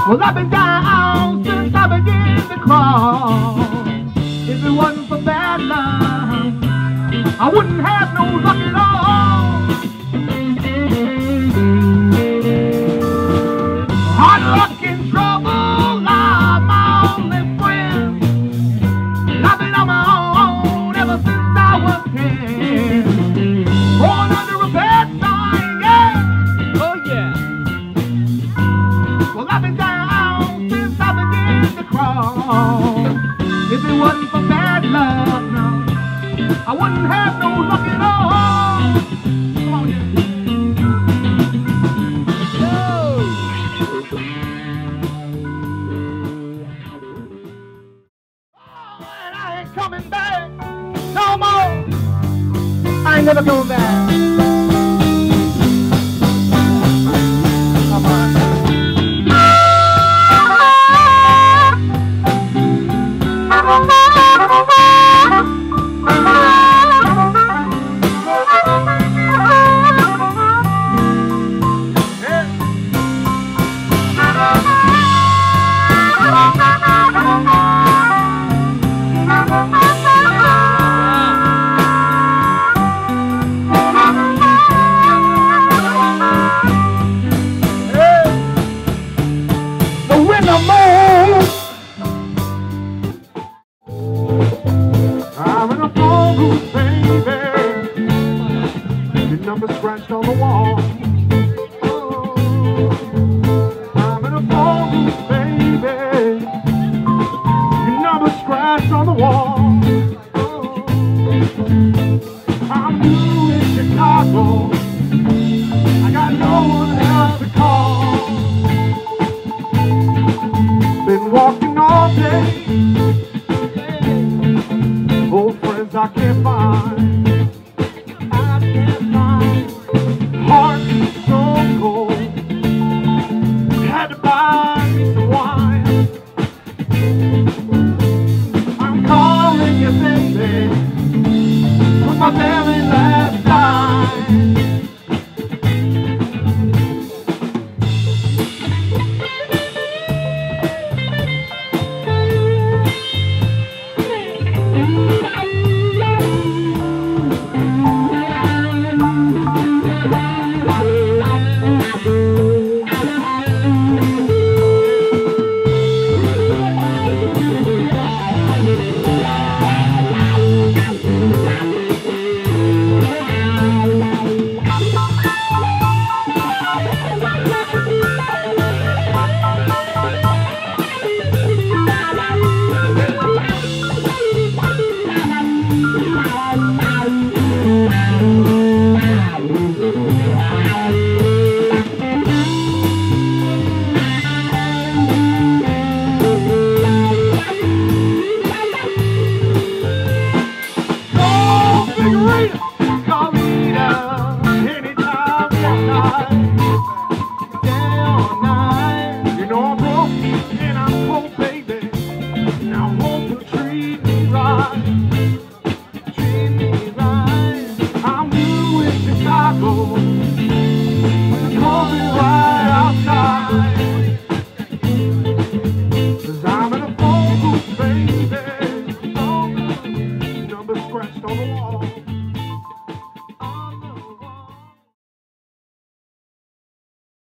Well, I've been down since I began to crawl. If it wasn't for bad luck, I wouldn't have no luck at all. Hard luck and trouble are my only friends. I've been on my own ever since I was 10. Born under a bad sign, yeah. Oh yeah. Well, I've been down since I began to crawl. If it wasn't for bad luck, no, I wouldn't have no luck at all. Come on, yeah. Oh, and I ain't coming back no more. I ain't never coming back. Come on. I'm in a phone booth, baby. Your number scratched on the wall.